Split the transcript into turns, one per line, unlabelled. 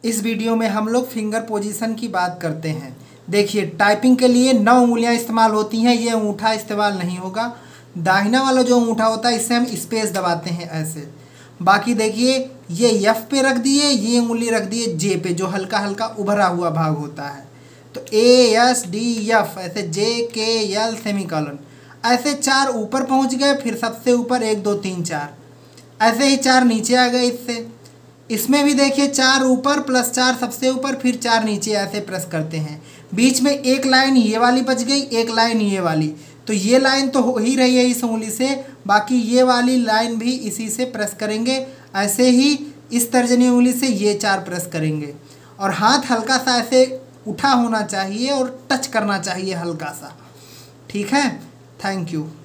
इस वीडियो में हम लोग फिंगर पोजीशन की बात करते हैं। देखिए, टाइपिंग के लिए 9 उंगलियां इस्तेमाल होती हैं। ये अंगूठा इस्तेमाल नहीं होगा। दाहिना वाला जो अंगूठा होता है इससे हम स्पेस दबाते हैं ऐसे। बाकी देखिए, ये एफ पे रख दिए, ये उंगली रख दिए जे पे, जो हल्का हल्का उभरा हुआ भाग होता है। तो ए एस डी एफ, ऐसे जे के एल सेमीकोलन, ऐसे 4 ऊपर पहुंच गए, फिर सबसे ऊपर 1 2 3 4, ऐसे ही 4 नीचे आ गए। इसमें भी देखिए 4 ऊपर प्लस 4 सबसे ऊपर, फिर 4 नीचे, ऐसे प्रेस करते हैं। बीच में एक लाइन ये वाली बच गई, एक लाइन ये वाली, तो ये लाइन तो हो ही रही है इस उंगली से, बाकी ये वाली लाइन भी इसी से प्रेस करेंगे। ऐसे ही इस तर्जनी उंगली से ये 4 प्रेस करेंगे। और हाथ हल्का सा ऐसे उठा होना चाहिए और टच करना चाहिए हल्का सा। ठीक है, थैंक यू।